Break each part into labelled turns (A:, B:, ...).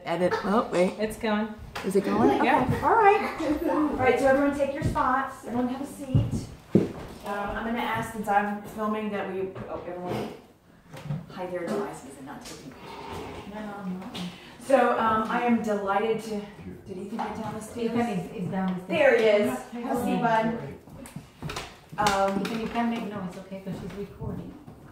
A: edit. Oh, wait.
B: It's going.
A: Is it going?
B: Yeah.
A: Okay. All right. All right, so everyone take your spots. Everyone have a seat. I'm going to ask, since I'm filming, that everyone hide their devices and not take pictures.
B: No.
A: So I am delighted to. Did Ethan get down the stairs?
B: Ethan is down the stairs.
A: There he is. Have a seat, bud.
B: Ethan, you can make noise, okay? Because she's recording.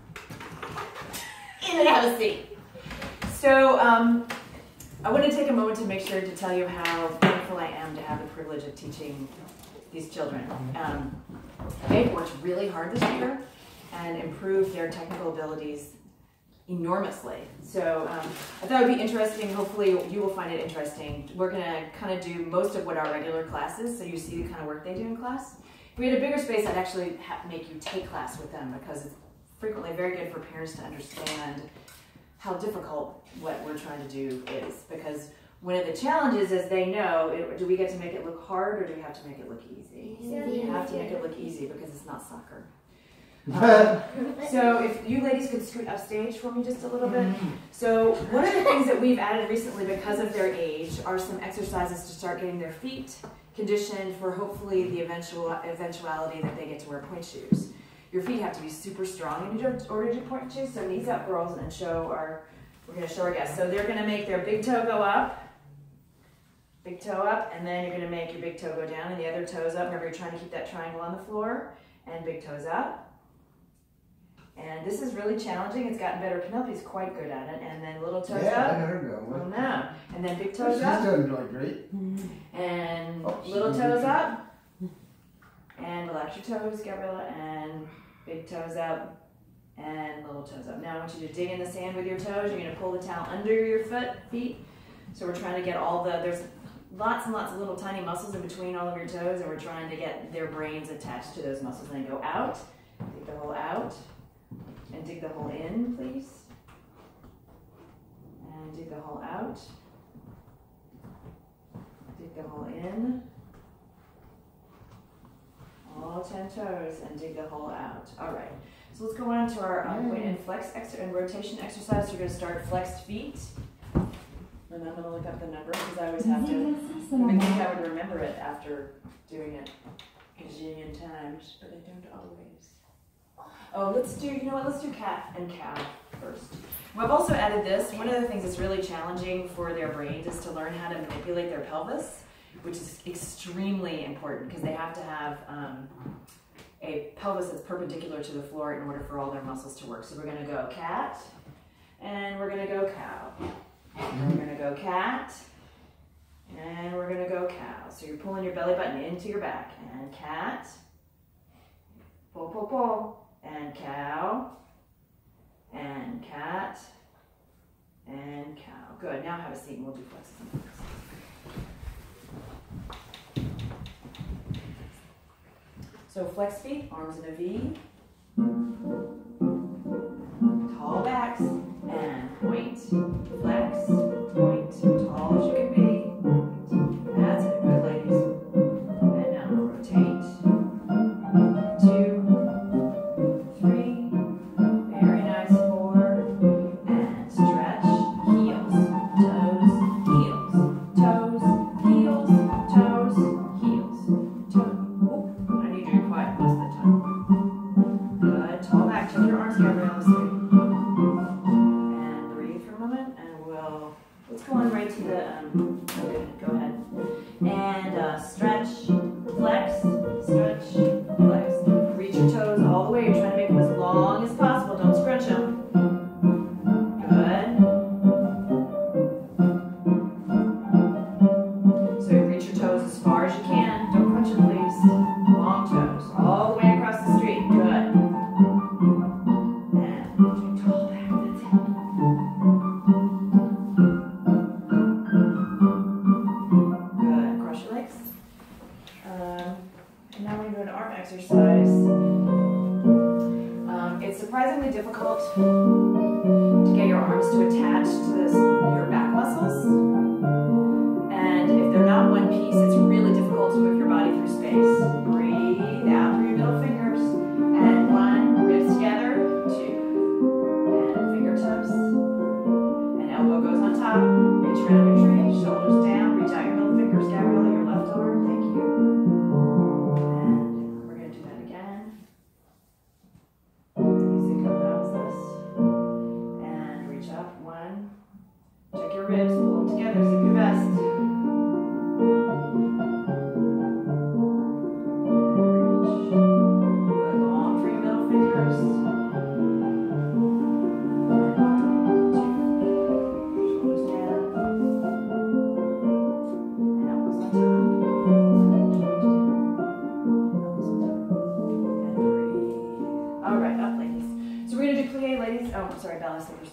A: In and have a seat. So I want to take a moment to make sure to tell you how thankful I am to have the privilege of teaching these children. They've worked really hard this year and improved their technical abilities enormously. So I thought it would be interesting. Hopefully you will find it interesting. We're going to kind of do most of what our regular class is, so you see the kind of work they do in class. If we had a bigger space, I'd actually make you take class with them, because it's frequently very good for parents to understand how difficult what we're trying to do is. Because one of the challenges, as they know, do we get to make it look hard or do we have to make it look easy? We have to make it look easy because it's not soccer. So if you ladies could scoot up stage for me just a little bit. So one of the things that we've added recently because of their age are some exercises to start getting their feet conditioned for hopefully the eventuality that they get to wear point shoes. Your feet have to be super strong in order to do point shoes. So knees up, girls, and we're going to show our guests. So they're going to make their big toe go up, big toe up, and then you're going to make your big toe go down and the other toes up. Remember, you're trying to keep that triangle on the floor, and big toes up. And this is really challenging. It's gotten better. Penelope's quite good at it. And then little toes up.
C: Yeah, I got her going.
A: Oh no. And then big toes
C: She's
A: up.
C: doing really great.
A: And little toes up. And relax your toes, Gabriella. And big toes up. And little toes up. Now I want you to dig in the sand with your toes. You're going to pull the towel under your feet. So we're trying to get there's lots and lots of little tiny muscles in between all of your toes. And we're trying to get their brains attached to those muscles. And then go out. Dig the hole out. And dig the hole in, please. And dig the hole out. Dig the hole in. All 10 toes, and dig the hole out. All right. So let's go on to our point and flex and rotation exercise. So you're going to start flexed feet. And I'm going to look up the number because I always have to. I think I would remember it after doing it a gazillion times, but I don't always. Oh, let's do cat and cow first. Well, I've also added this. One of the things that's really challenging for their brains is to learn how to manipulate their pelvis, which is extremely important because they have to have a pelvis that's perpendicular to the floor in order for all their muscles to work. So we're going to go cat, and we're going to go cow. And we're going to go cat, and we're going to go cow. So you're pulling your belly button into your back. And cat, pull, pull, pull. And cow, and cat, and cow. Good, now have a seat and we'll do flexes. So flex feet, arms in a V, tall backs, and point, flex, point, tall as you can be. That's it, good ladies. And now rotate. 2, 3, very nice, 4, and stretch, heels, toes, heels, toes, heels, toes, heels, toes. Oh, I need you to be quiet most of the time. Good, tall back, take your arms together on the street. And breathe for a moment, and let's go on right to the, go ahead. And stretch, flex, stretch, flex. Reach your toes all the way. You're trying to make them as long as possible. Don't scrunch them. Good. So you reach your toes as far as you can. Don't crunch them, please. Long toes. All the way across the street. Good. And tall back. That's it. Good. Cross your legs. your ribs. Pull them together. Zip your vest. Good. Long for your middle fingers. Shoulders down. And elbows on top. And breathe. All right, up, ladies. So we're gonna do plie, ladies. Oh, I'm sorry, balance slippers.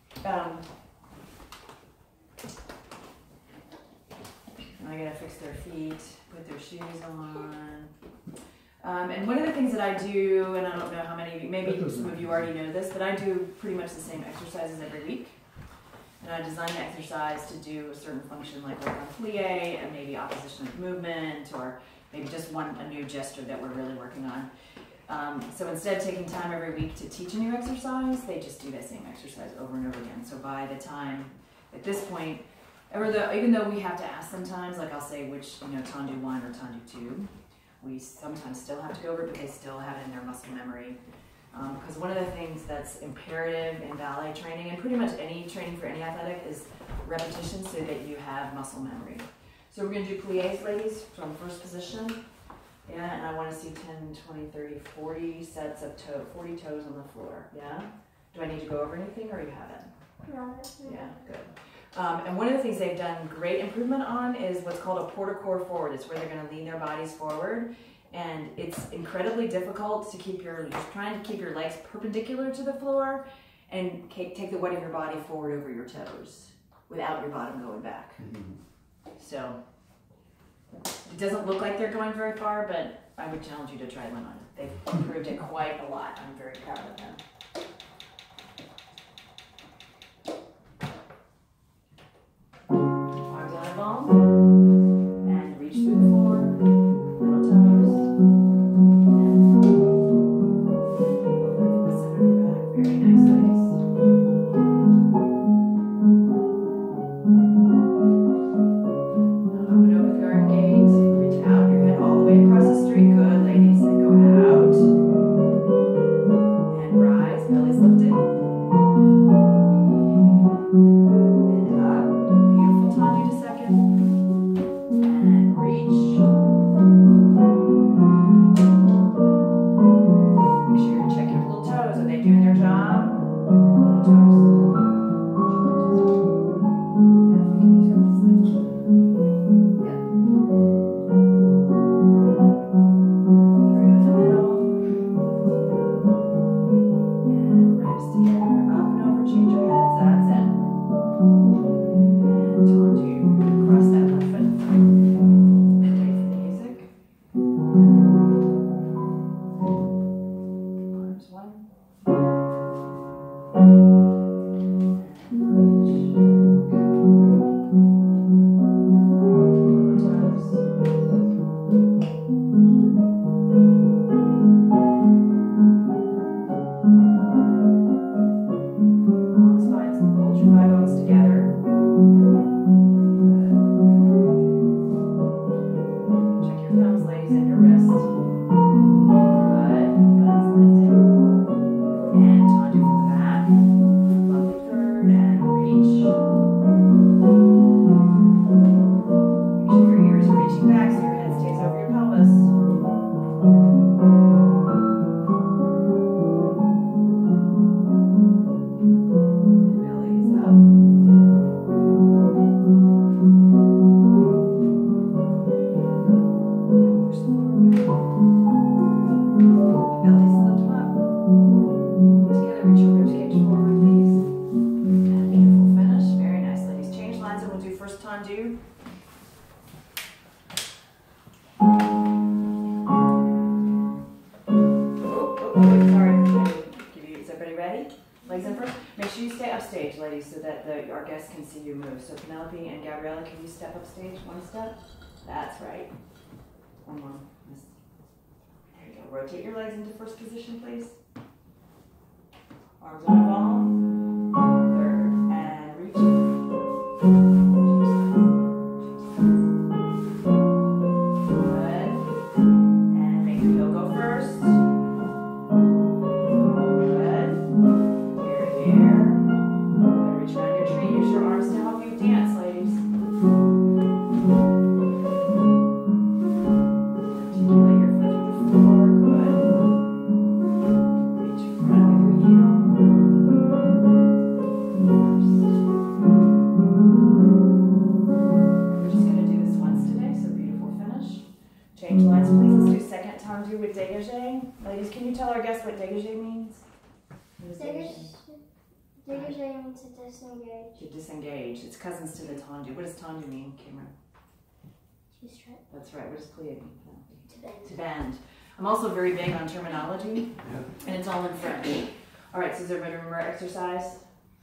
A: I gotta fix their feet, put their shoes on. And one of the things that I do, and I don't know how many of you, maybe some of you already know this, but I do pretty much the same exercises every week. And I design the exercise to do a certain function like work on plie and maybe opposition of movement, or maybe just a new gesture that we're really working on. So instead of taking time every week to teach a new exercise, they just do that same exercise over and over again. So by the time, at this point, even though we have to ask sometimes, like I'll say which, tendu 1 or tendu 2, we sometimes still have to go over it, but they still have it in their muscle memory. Because one of the things that's imperative in ballet training, and pretty much any training for any athletic, is repetition so that you have muscle memory. So we're going to do plies, ladies, from first position. Yeah, and I want to see 10, 20, 30, 40 sets of 40 toes on the floor. Yeah? Do I need to go over anything, or you haven't?
C: No.
A: Yeah, good. And one of the things they've done great improvement on is what's called a porter core forward. It's where they're going to lean their bodies forward. And it's incredibly difficult to trying to keep your legs perpendicular to the floor and take the weight of your body forward over your toes without your bottom going back. So it doesn't look like they're going very far, but I would challenge you to try one on. They've improved it quite a lot. I'm very proud of them. Arms on a ball and reach through the floor, little toes, and over the center of your back. Very nice, ladies. Now open over the garden gate, reach out your head all the way across the street. Good, ladies, and go out and rise, belly's lifted. Legs in first. Make sure you stay upstage, ladies, so that our guests can see you move. So Penelope and Gabriella, can you step upstage? One step. That's right. One more. There you go. Rotate your legs into first position, please. Arms on a ball. Third. And reach. Good. And make the heel go first. Good. Here. Reach around your tree. Use your arms to help you dance. dégagé. Ladies, can you tell our guests what dégagé means? What is dégagé?
C: Dégagé means to disengage.
A: To disengage. It's cousins to the tendu. What does tendu mean, Cameron?
C: To strike.
A: That's right. What does plié mean?
C: To bend.
A: To bend. I'm also very big on terminology,
D: Yeah.
A: and it's all in French. All right, so does everybody remember our exercise?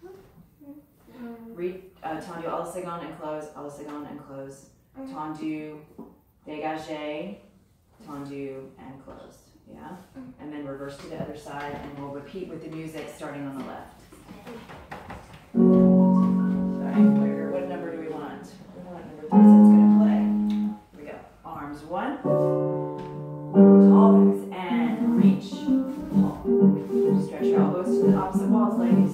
A: Read tendu, à la seconde and close, à la seconde and close. Tendu, dégagé, tendu, and closed. Yeah? And then reverse to the other side, and we'll repeat with the music starting on the left. Sorry, what number do we want? We want number 3, so it's going to play. Here we go. Arms 1, tall backs, and reach, pull. Stretch your elbows to the opposite walls, ladies.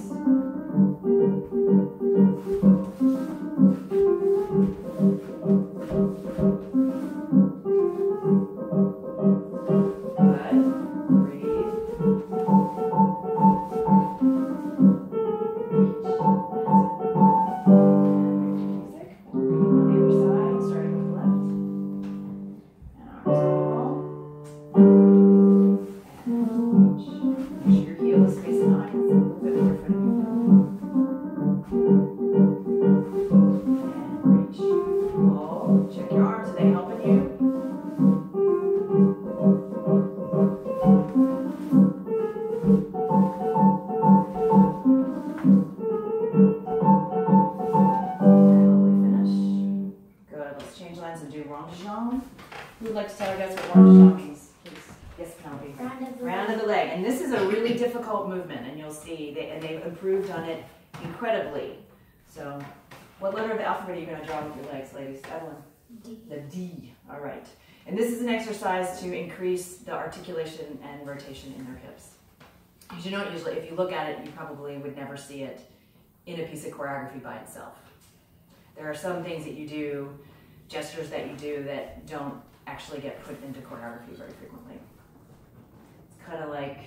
A: Improved on it incredibly. So, what letter of the alphabet are you going to draw with your legs, ladies? Evelyn?
C: D.
A: The D. All right. And this is an exercise to increase the articulation and rotation in their hips. Because you don't usually, if you look at it, you probably would never see it in a piece of choreography by itself. There are some things that you do, gestures that you do that don't actually get put into choreography very frequently. It's kind of like,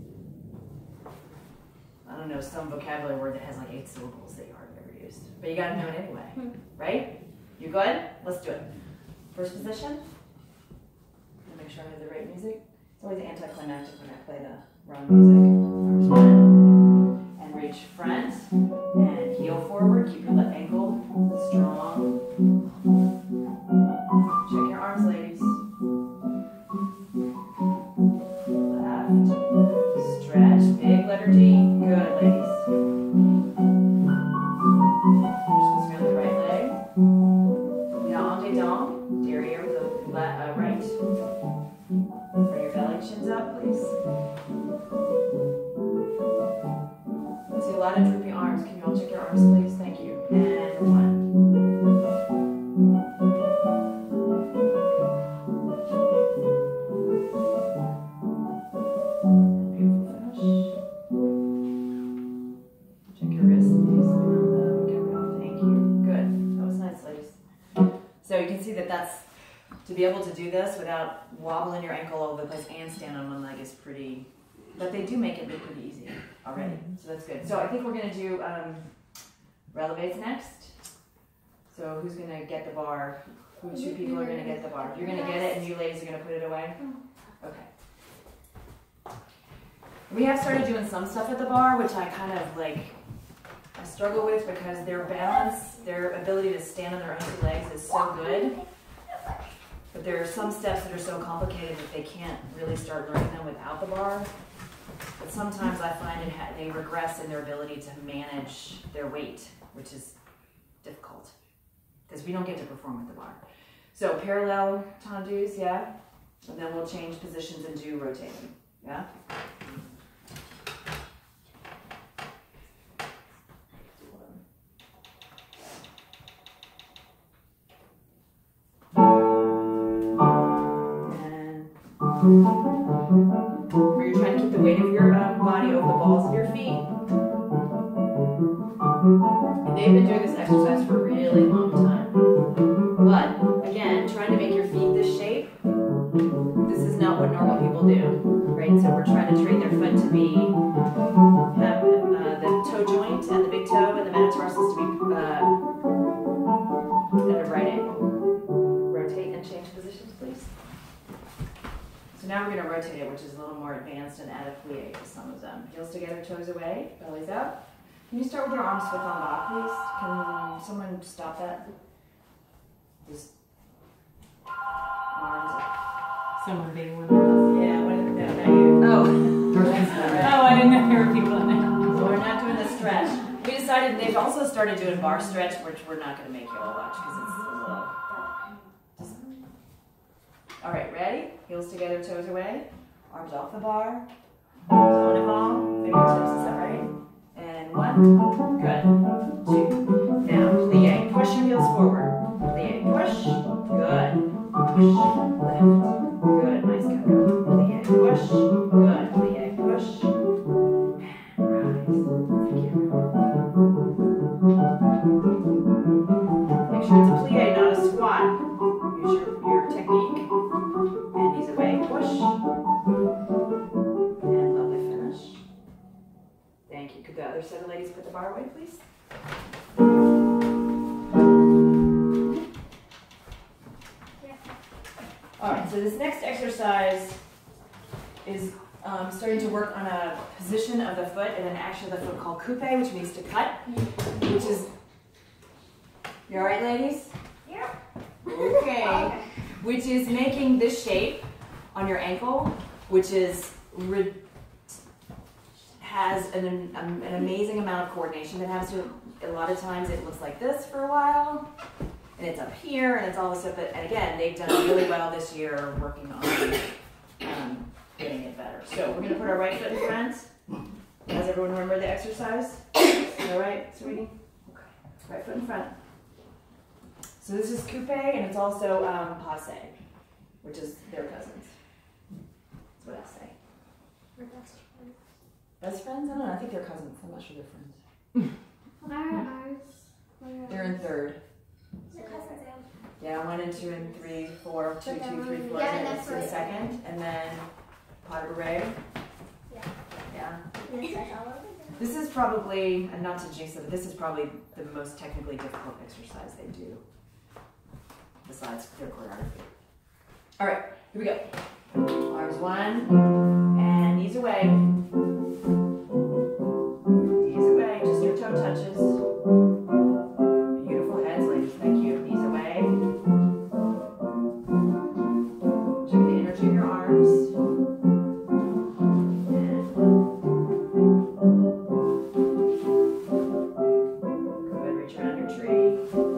A: I don't know, some vocabulary word that has like 8 syllables that you hardly ever used. But you gotta know it anyway, right? You good? Let's do it. First position. Make sure I have the right music. It's always anticlimactic when I play the wrong music. Arms 1. And reach front. And heel forward. Keep your left ankle strong. Check your arms, ladies. Left. Stretch. Big letter D. Good, ladies. We're supposed to be on the right leg. Now, en dedans, derrière with the right. Bring your belly, chins up, please. I see a lot of droopy arms. Can you all check your arms, please? Thank you. And 1. To be able to do this without wobbling your ankle all over the place and stand on one leg is pretty, but they do make it look pretty easy already, so that's good. So I think we're going to do relevates next. So who's going to get the bar? Who 2 people are going to get the bar? You're going to get it and you ladies are going to put it away? Okay. We have started doing some stuff at the bar, which I kind of like, I struggle with because their balance, their ability to stand on their own 2 legs is so good. But there are some steps that are so complicated that they can't really start learning them without the bar. But sometimes I find they regress in their ability to manage their weight, which is difficult because we don't get to perform with the bar. So parallel tendus, yeah? And then we'll change positions and do rotating, yeah? Where you're trying to keep the weight of your body over the balls of your feet. And they've been doing this exercise for a really long time. But, again, trying to make your feet this shape, this is not what normal people do, right? So we're trying to train their foot to be, have the toe joint and the big toe and the metatarsals to be at a right angle. Rotate and change positions, please. So now now we're gonna rotate it, which is a little more advanced and add a plie to some of them. Heels together, toes away, bellies up. Can you start with your arms flipped on the back, please? Can someone stop that? Just arms up.
B: Someone being one of us.
A: Yeah, no, not you. Oh, that's not right.
B: Oh, I didn't know there were people in there.
A: So we're not doing the stretch. We decided they've also started doing bar stretch, which we're not going to make you all watch because it's a little. All right, ready? Heels together, toes away. Arms off the bar. Arms on the ball. Fingertips, is that right? And 1. Good. 2. Now, plie. Push your heels forward. Plie. Push. Good. Push. Lift. Good. Nice cover. Plie. Push. Good. Plie. Push. And rise. Thank you. Make sure it's a plie, not a squat. Use your technique. And knees away. Push. And lovely finish. Thank you. Could the other set of ladies put the bar away, please? All right, so this next exercise is starting to work on a position of the foot and an action of the foot called coupe, which means to cut, which is, you all right, ladies?
C: Yeah.
A: Okay. Which is making this shape on your ankle, which is has an amazing amount of coordination that happens to it. A lot of times it looks like this for a while, and it's up here, and it's all this stuff. And again, they've done really well this year working on getting it better. So we're going to put our right foot in front. Does everyone remember the exercise? All right, sweetie? Okay. Right foot in front. So this is coupe, and it's also passe, which is their cousins. That's what I say.
C: We're best friends.
A: Best friends? I don't know. I think they're cousins. I'm not sure they're friends.
C: What are ours?
A: They're in third.
C: The cousins.
A: Yeah, 1 and 2 and 3, 4, 2, 2, 3, 4.
C: Yeah,
A: and
C: that's
A: in
C: right.
A: second, and then pot de beret.
C: Yeah.
A: Yeah.
C: Yes, that's all over there.
A: This is probably, and not to jinx it, but this is probably the most technically difficult exercise they do, besides their choreography. All right, here we go. Arms 1, and knees away. Knees away, just your toe touches. Beautiful heads, ladies, thank you. Knees away. Check the energy of your arms. Good, reach around your tree.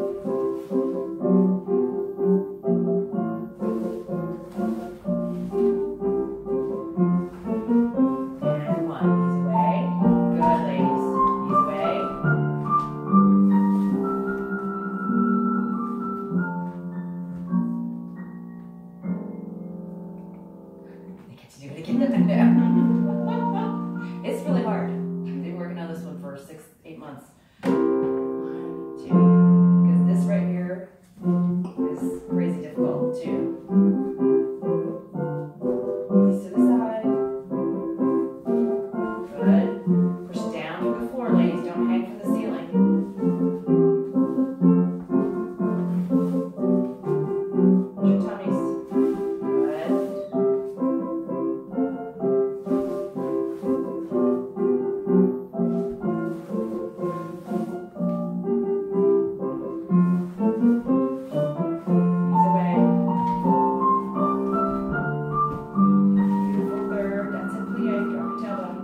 A: And 1, knees away. Good, ladies, knees away. They get to do it again. It's really hard. They've been working on this one for 6, 8 months. 1, 2. Because this right here is crazy difficult. 2. Knees to the side. Good. Push down from the floor, ladies. Don't hang from the ceiling. Push your tummies. Good. Knees away. Beautiful third. That's it, plie. Drop your tailbone.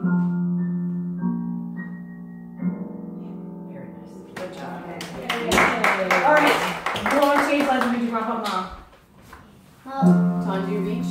A: Yeah, very nice. Good job. All right. Go on stage, let's do grand papa. Time to reach.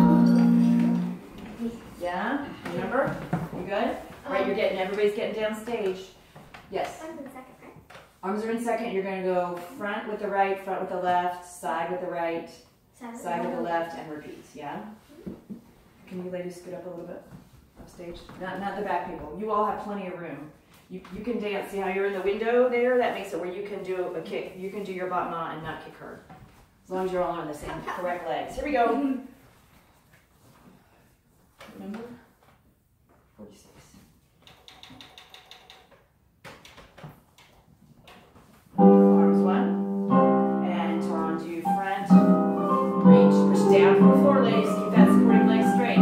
A: Yeah? Remember? You good? All right, everybody's getting down stage. Yes.
C: I'm in second, right?
A: Arms are in second. You're going to go front with the right, front with the left, side with the right, side with the left, and repeat. Yeah? Can you ladies scoot up a little bit upstage? Not the back people. You all have plenty of room. You can dance. See how you're in the window there? That makes it where you can do a kick. You can do your battement and not kick her. As long as you're all on the same correct legs. Here we go. Remember? 46. Arms 1. And turn to front. Reach. Push down from the floor, ladies. Keep that supporting leg straight.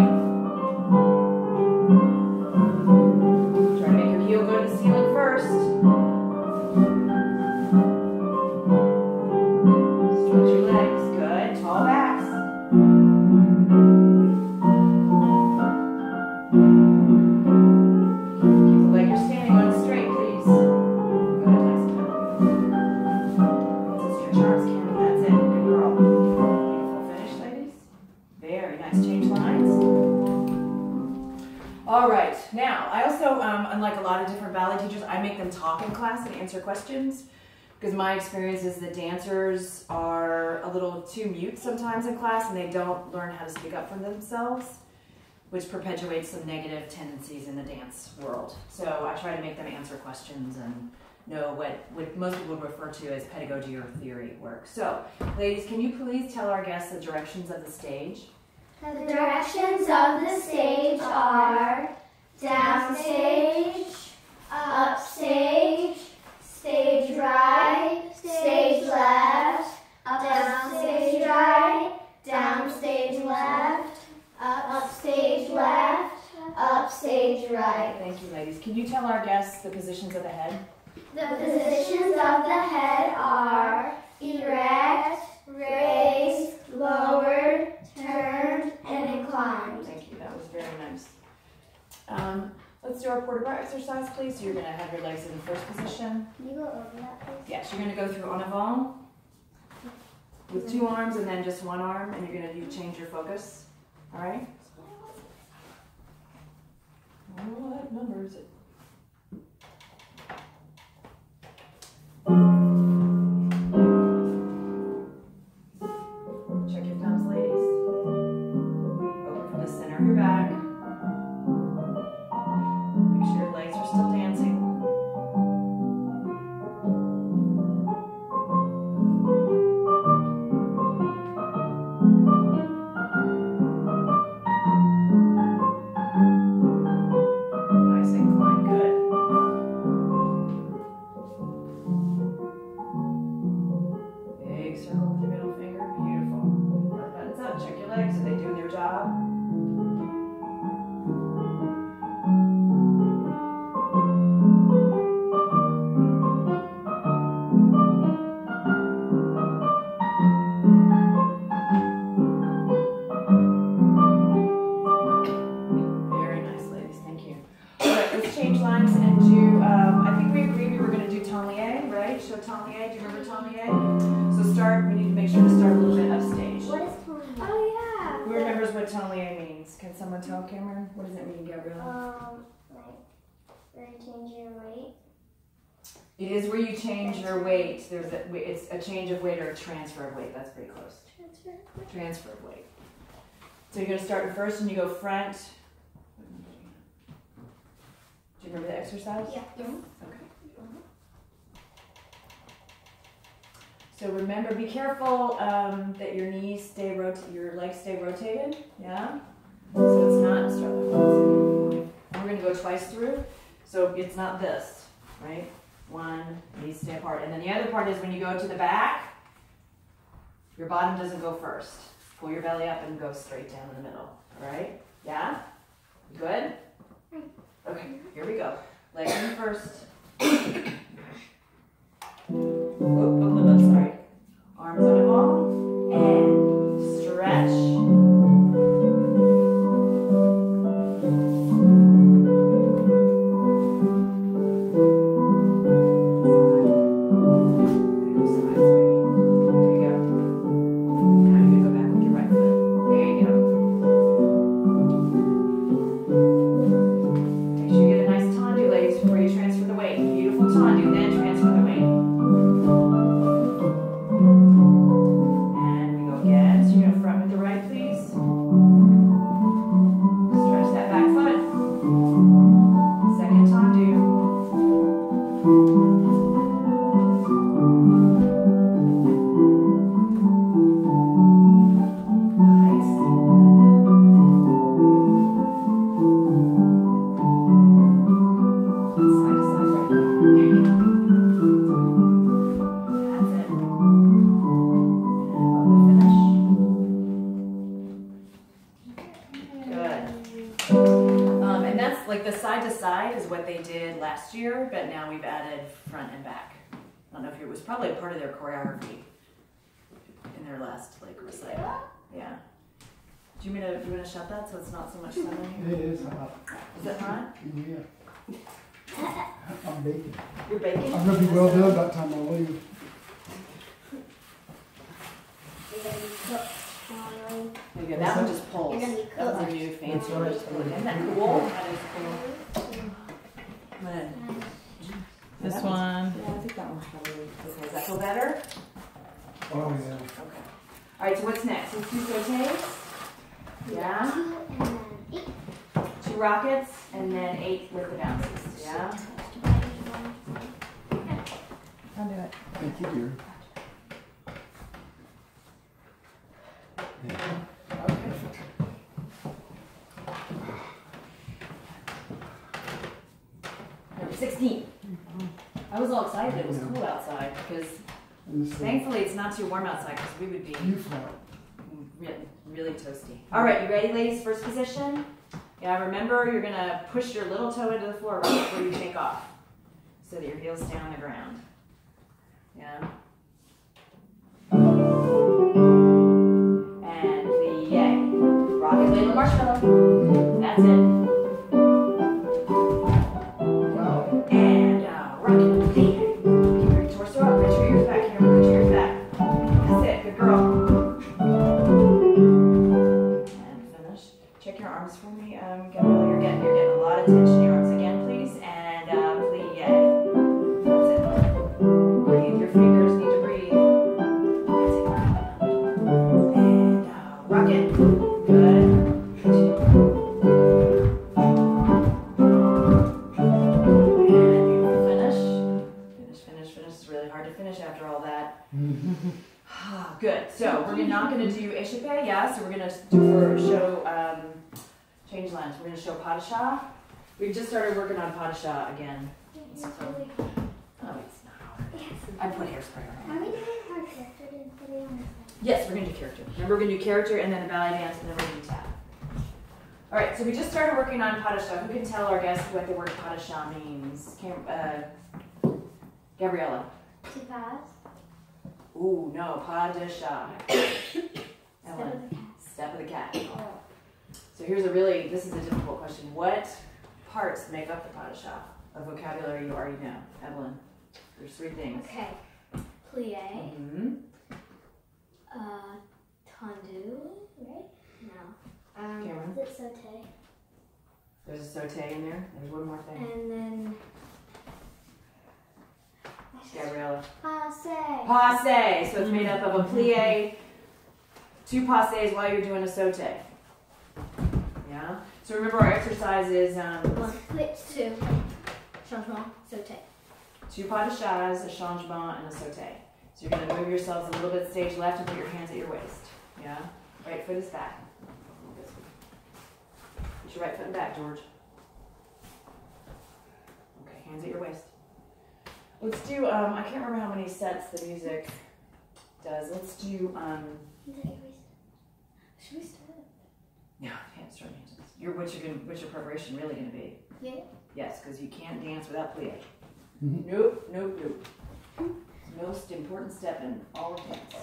A: Stretch your legs. Good. Tall backs. Keep the leg you're standing on straight, please. Good. Nice. Stretch your arms, Kim. That's it. Good girl. Beautiful finish, ladies. Very nice. Change lines. All right. Now, I also, unlike a lot of different ballet teachers, I make them talk in class and answer questions. Because my experience is that dancers are a little too mute sometimes in class and they don't learn how to speak up for themselves, which perpetuates some negative tendencies in the dance world. So I try to make them answer questions and know what most people refer to as pedagogy or theory work. So, ladies, can you please tell our guests the directions of the stage?
C: The directions of the stage are downstage, upstage, stage right, stage left, downstage right, downstage left, upstage left, upstage right.
A: Thank you, ladies. Can you tell our guests the positions of the head?
C: The positions of the head are erect, raised, lowered, turned, and inclined.
A: Thank you. That was very nice. Let's do our port de bras exercise, please. So you're going to have your legs in the first position.
C: Can you go over that, please?
A: Yes, you're going to go through en avant with 2 arms and then just 1 arm, and you're going to change your focus. All right? What number is it? Check your thumbs, ladies. Open from the center of your back. Make sure your legs are still dancing. Nice incline, good. Big circle with your middle finger, beautiful. Front buttons up, check your legs, are they doing their job? Very nice, ladies, thank you. All right, let's change lines and do, I think we agreed we were going to do tablier, right? Show tablier, do you remember tablier? So start, we need to make sure to start a little bit upstage.
C: What is pulling? Oh, yeah.
A: Who remembers what tablier means? Can someone tell Cameron? What does it mean, Gabriella?
C: Like, where you change your weight.
A: It is where you change your weight. It's a change of weight or a transfer of weight. That's pretty close. Transfer of weight. So you're going to start first and you go front. Do you remember the exercise?
C: Yeah.
A: Okay. So remember, be careful that your knees stay your legs stay rotated. Yeah. So it's not. Start with one. And we're going to go twice through. So it's not this, right? 1, knees stay apart, and then the other part is when you go to the back, your bottom doesn't go first. Pull your belly up and go straight down in the middle. All right? Yeah. Good. Okay. Here we go. Legs in first. Sorry. Arms on a ball and stretch. Like the side to side is what they did last year, but now we've added front and back. I don't know if it was probably a part of their choreography. last like recital. Yeah. Do you want to shut that so it's not so much sun in here?
D: It is hot.
A: Is it hot?
D: Yeah. I'm baking.
A: You're baking?
D: I'm gonna be well done by the time I leave.
A: There you go. That one just pulls.
C: You're gonna be
A: That was a
C: cooked.
A: new fancy one.
D: That's
A: Isn't that cool? That is cool. I'm gonna.
B: This
A: that
B: one.
A: Yeah, I think that one's probably okay. Does that feel better?
D: Oh, yeah.
A: Okay. All right. So what's next? Let's do sautés. Yeah.
C: 2 and then 8.
A: 2 rockets and then 8 with the bounces. Yeah.
B: I'll do it.
D: Thank you, dear.
A: Okay. Number 16. I was all excited it was cool outside because
D: And this
A: thankfully it's not too warm outside because we would be
D: you fly.
A: really toasty. All right, you ready, ladies? First position. Yeah, remember you're gonna push your little toe into the floor right before you take off, so that your heels stay on the ground. Yeah. And plie. Rocket ladle marshmallow. That's it.
D: Wow.
A: And rocket. Keep your torso up. Put your ears back here. Put your ears back. That's it. Good girl. Check your arms for me, Gabrielle. You're getting a lot of tension in your arms again, please. And plie. That's it. Breathe. Your fingers need to breathe. That's it. And rocket. Good. And beautiful finish. Finish. It's really hard to finish after all that. Good. So we're not going to do échappé, yeah. So we're going to do show change lines. We're going to show pas de chat. We've just started working on pas de chat again. So, oh, it's not hard. I put hairspray on.
C: Are we doing our character today?
A: Yes, we're going to do character. Remember, we're going to do character and then a ballet dance and then we're going to do tap. All right. So we just started working on pas de chat. Who can tell our guests what the word pas de chat means? Gabriella.
C: To pass.
A: Ooh, no, pas de chat. Ellen. Step of the cat. So here's this is a difficult question. What parts make up the pas de chat? A vocabulary you already know. Evelyn, there's 3 things.
C: Okay. Plie.
A: Mm-hmm.
C: Tendu, right? No.
A: Cameron?
C: Is it sauté?
A: There's a sauté in there. There's one more thing.
C: And then
A: Gabriella.
C: passe.
A: Passe. So it's made up of a plie, 2 passes while you're doing a sauté. Yeah. So remember our exercise is
C: 2 changement sauté.
A: 2 pas de chats, a changement, and a sauté. So you're going to move yourselves a little bit stage left and put your hands at your waist. Yeah? Right foot is back. Put your right foot in back, George. Okay, hands at your waist. Let's do, I can't remember how many sets the music does. Let's do,
C: Should we start?
A: no, hands, start hands. What's your preparation really going to be?
C: Yeah.
A: Yes, because you can't dance without plie.
D: Mhm.
A: Nope. It's the most important step in all of dance.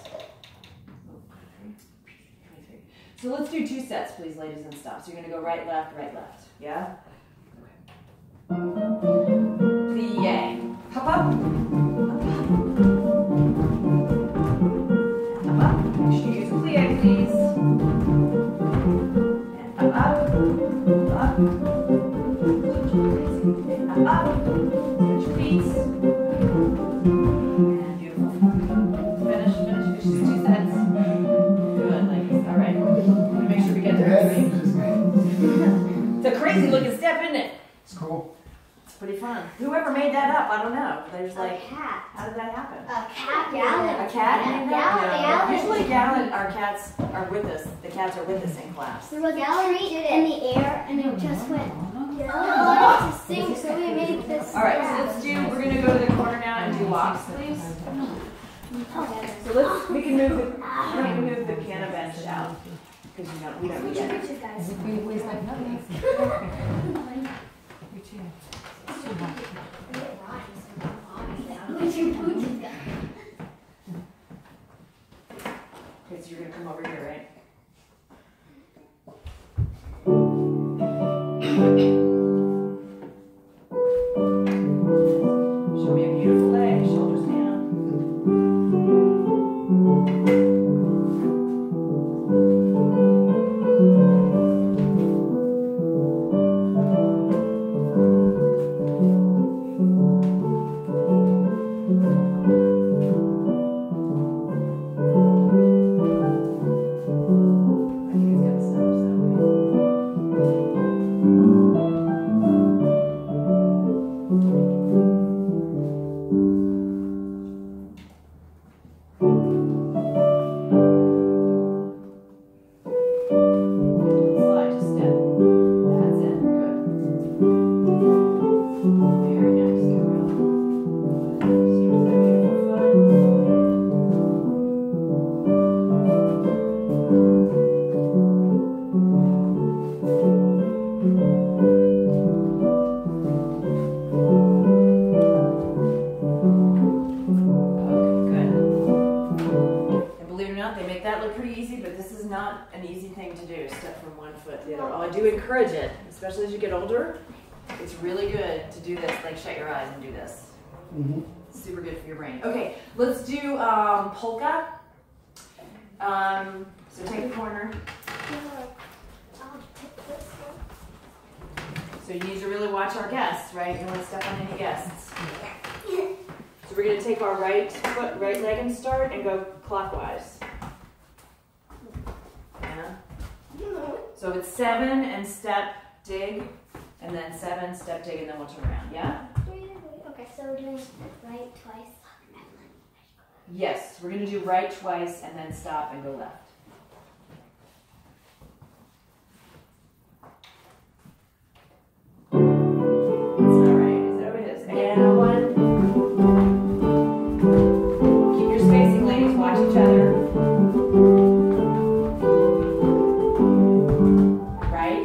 A: 23. So let's do 2 sets, please, ladies, and stop. So you're going to go right, left, yeah? Okay. Plie. Hop up. Up, up. Make sure you use a plie, please. And up. Touch your feet. And beautiful. Finish. Just 2 sets. Good, ladies. All right. Make sure we get there. It's a crazy looking step, isn't it?
D: It's cool.
A: It's pretty fun. Whoever made that up, I don't know. There's
C: A cat.
A: how did that happen?
C: A cat. Gallon.
A: A cat made that?
C: Gallon.
A: Usually Gallon, our cats are with us. The cats are with us in class.
C: There was a treat in the air and it just went. To sing, so we made this.
A: All right, so we're going to go to the corner now and do walks, please. So we can move the piano bench out because we don't need that.
B: It weighs like nothing.
A: Okay, so you're gonna come over here, right? Show me a beautiful leg, shoulders down. I think it's gonna stop that way. Slide, just step. That's it. Good. Very nice. Go around. Stretch that beautiful foot. Okay, good. And believe it or not, they make that look pretty easy, but this is not an easy thing to do. Step from one foot to the other. Oh, I do encourage it, especially as you get older. It's really good to do this. Like shut your eyes and do this.
D: Mhm.
A: Super good for your brain. Okay, let's do polka. So take a corner.
C: I'll pick this one.
A: So you need to really watch our guests, right? You don't want to step on any guests. So we're gonna take our right foot, right leg and start and go clockwise. Yeah. So it's 7 and step, dig, and then 7, step, dig, and then we'll turn around. Yeah?
C: Okay, so we're doing right twice.
A: Yes, we're gonna do right twice and then stop and go left. It's not right. Is that what it is? And 1. Keep your spacing, ladies. Watch each other. Right.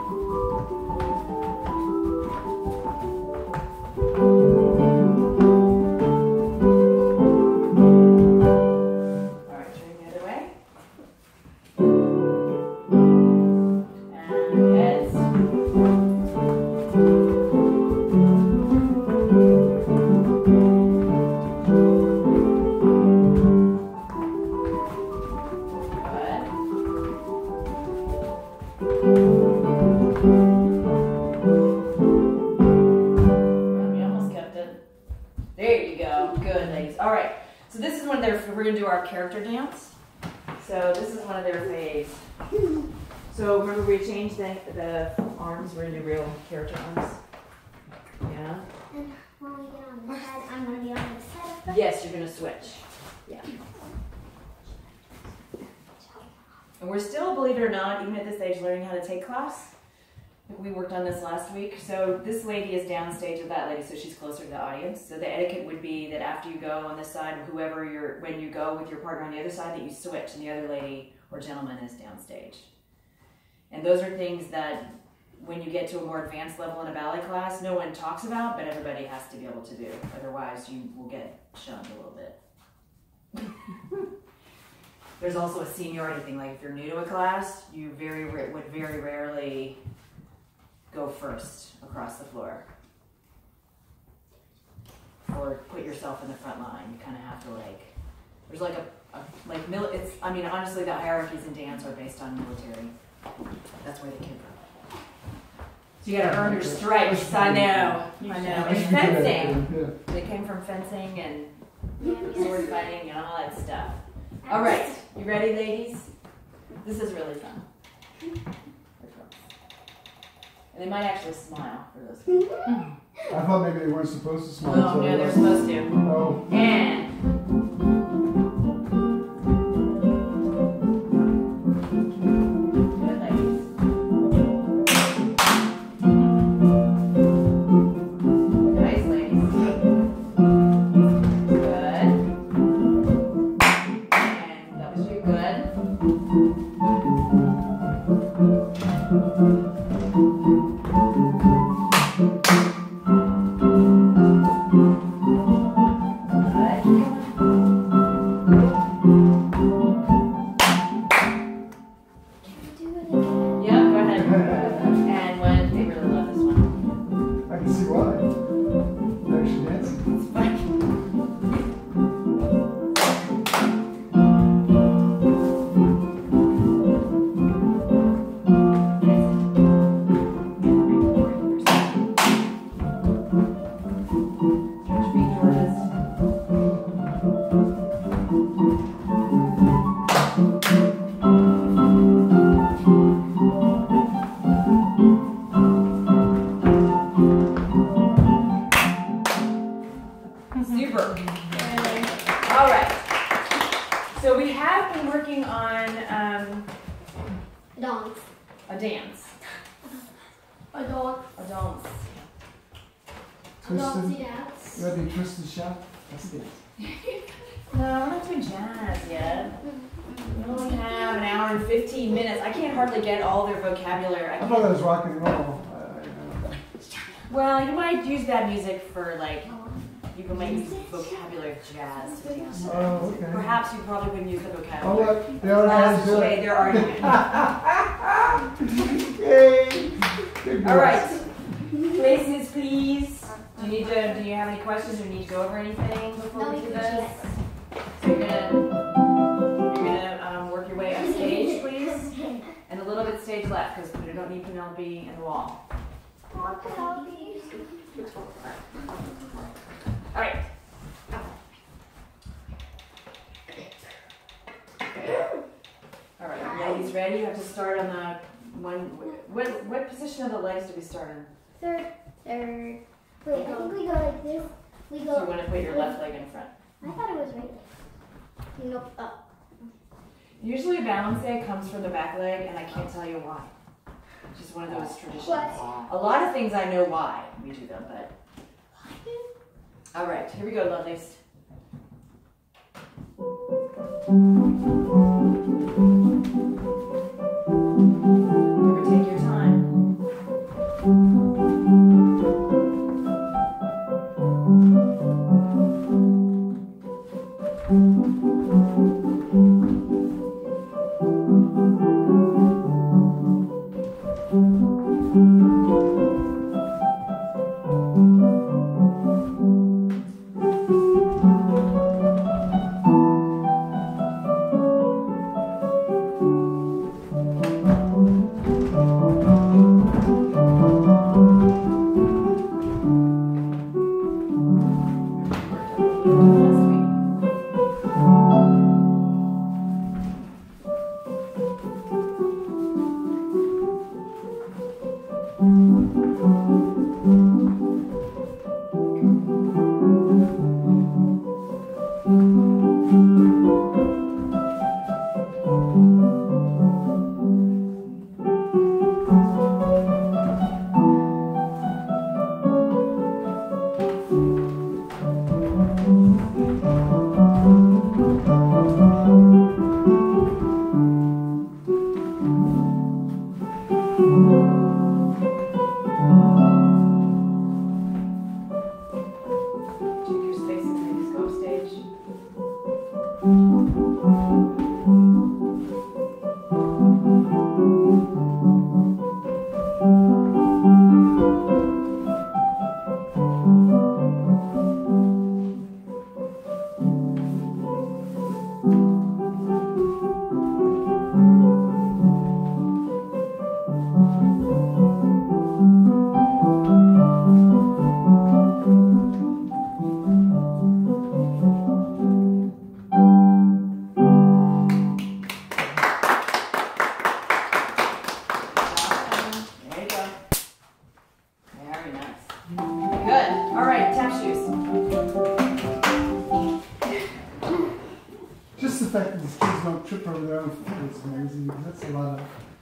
A: All right, turn the other way. And heads. Good. You almost kept it. There you go. Good, ladies. All right. So this is one of their, we're going to do our character dance. So this is one of their faves. So remember we changed the arms, we're going to do real character arms. Yeah?
C: And when we get on this side, I'm going to be on this side of the
A: Yes, you're going to switch. Yeah. And we're still, believe it or not, even at this age, learning how to take class. We worked on this last week. So this lady is downstage with that lady, so she's closer to the audience. So the etiquette would be that after you go on this side, whoever you're, when you go with your partner on the other side, that you switch and the other lady or gentleman is downstage. And those are things that when you get to a more advanced level in a ballet class, no one talks about, but everybody has to be able to do. Otherwise, you will get shunned a little bit. There's also a seniority thing. Like if you're new to a class, you would very rarely go first across the floor. Or put yourself in the front line. You kind of have to there's like I mean, honestly, the hierarchies in dance are based on military. That's where they came from. So you gotta earn your stripes. I know. And fencing. They came from fencing and sword fighting and all that stuff. All right, you ready, ladies? This is really fun. And they might actually smile for those people.
D: I thought maybe they weren't supposed to smile.
A: Oh, no, they're supposed to.
D: Oh.
A: And good, ladies. Nice, ladies. Good. And that was you. Good. Good. So we have been working on
C: Dance.
A: a dance.
C: A dance.
A: A dance.
D: Twisted.
C: Dance.
D: You gotta be twisted shop. That's it.
A: No, we're not doing jazz yet. We only have an hour and 15 minutes. I can't hardly get all their vocabulary.
D: I thought that was rock and roll.
A: Well, you might use that music for like, you might use vocabulary of jazz to dance.
D: Oh, okay.
A: Perhaps you probably wouldn't use the
D: Oh,
A: vocabulary.
D: look. They already had to do
A: Okay,
D: it.
A: they're arguing.
D: Yay! Good
A: All right.
D: girls.
A: Places, please. Do you have any questions or need to go over anything before we do this? So you're gonna work your way up stage, please, and a little bit stage left because we don't need Penelope in the wall. All right. All right, ladies, ready? You have to start on the one. What position of the legs do we start in?
C: Third. Wait, I think we go like this. We
A: So
C: go.
A: you want to put your left leg in front.
C: I thought it was right. Nope. Up.
A: Usually balance egg comes from the back leg, and I can't tell you why. It's just one of those traditions.
C: What?
A: A lot of things I know why we do them, but. All right, here we go, lovelies. Remember, take your time.
D: Just the fact that these kids don't trip over their own feet is amazing. That's a lot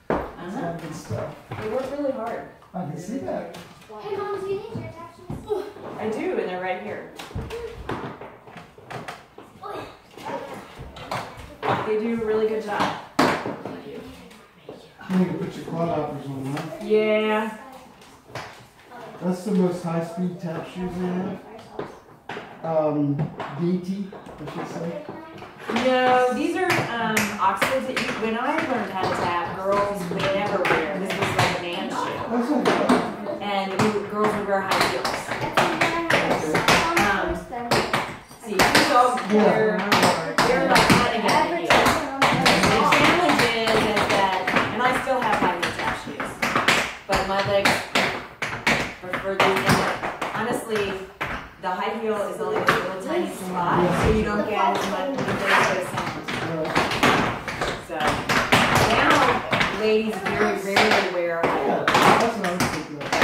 D: of good stuff.
A: They work really hard.
D: I can see that.
C: Hey, Mom, do you need your attachments?
A: I do, and they're right here. They do a really good job.
D: You need to put your quad hoppers on, huh?
A: Yeah.
D: That's the most high-speed tap shoes they have. DT, I should say.
A: No, these are Oxfords that when I learned how to tap, girls, they never wear. This was like a man shoe.
D: That's not bad.
A: And girls would wear high heels. See, these all, they're like kind of at the heel. The challenge is that, and I still have high heel tap shoes, but my legs prefer these. And honestly, the high heel is only a little tiny spot, so you don't get as much sound. So now, ladies very rarely wear high
D: Yeah,
A: heels.
D: that's what I was thinking of.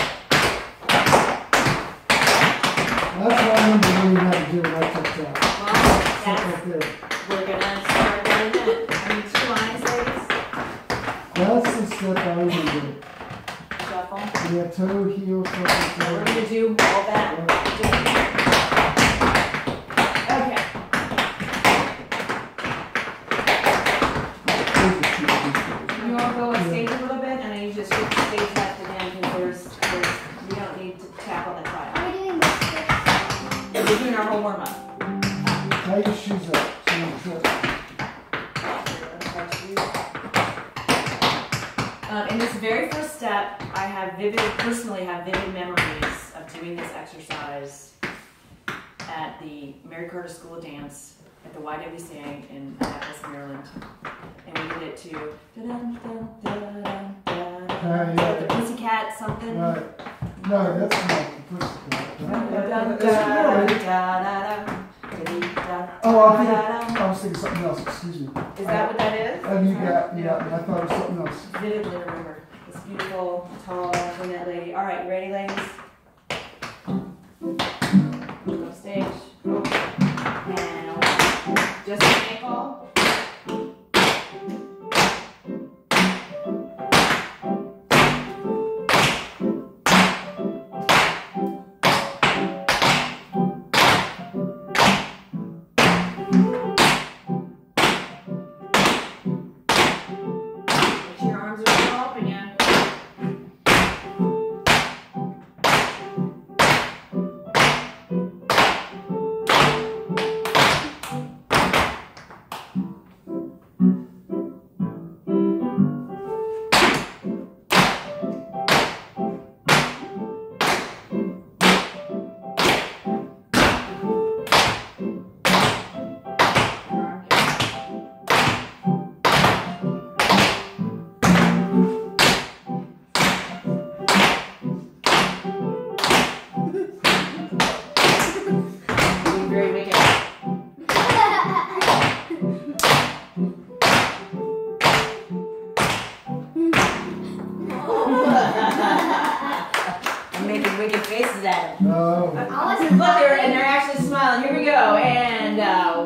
D: That's what I remember learning how to do when I took that.
A: Well,
D: Okay.
A: We're gonna start doing it. I need 2 lines, ladies.
D: That's the step I would do.
A: Shuffle.
D: Yeah, toe, heel,
A: We're
D: toe.
A: gonna do all that. Okay. You wanna go on stage a little bit, and then you just shift the stage left again, because we don't need to tap on the trial.
C: Are we doing this first?
A: We're doing our whole warm up.
D: Tie your shoes up.
A: In this very first step, I personally have vivid memories of doing this exercise at the Mary Carter School of Dance at the YWCA in Annapolis, Maryland. And we did it to the Pussycat something.
D: Right. No, that's not the pussycat. Oh, I was thinking something else. Excuse me.
A: Is that what that is?
D: And you got, yeah, I thought it was something else.
A: Vividly remember this beautiful, tall, brunette lady. All right, you ready, ladies? Go stage. Now, just an ankle. Your arms are still open, yeah. Very wicked. I'm making wicked faces at them.
D: No.
A: Look, they're actually smiling. Here we go. And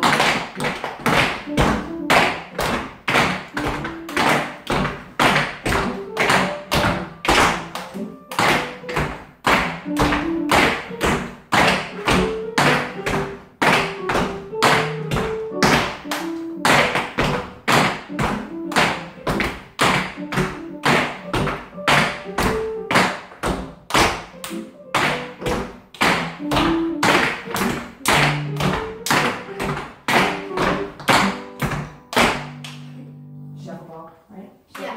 A: shuffleball, right?
C: Yeah.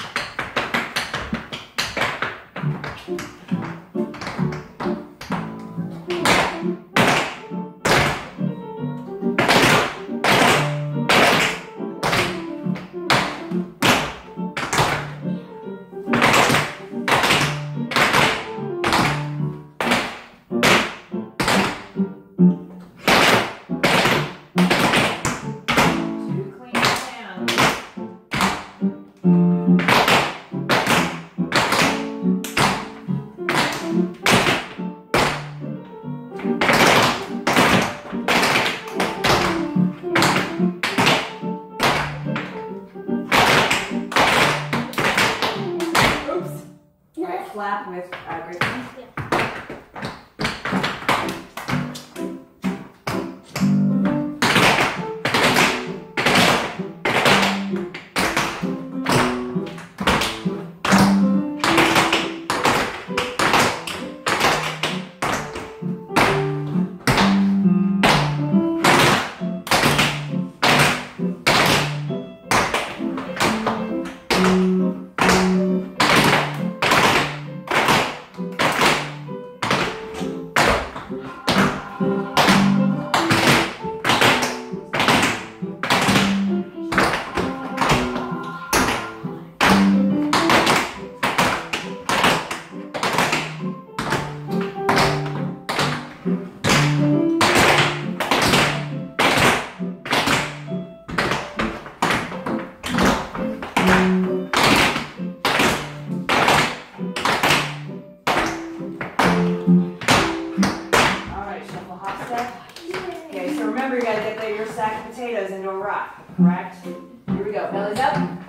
A: Two clean hands. Oops. All right, flap with great hands. right, correct. Here we go. Belly's up.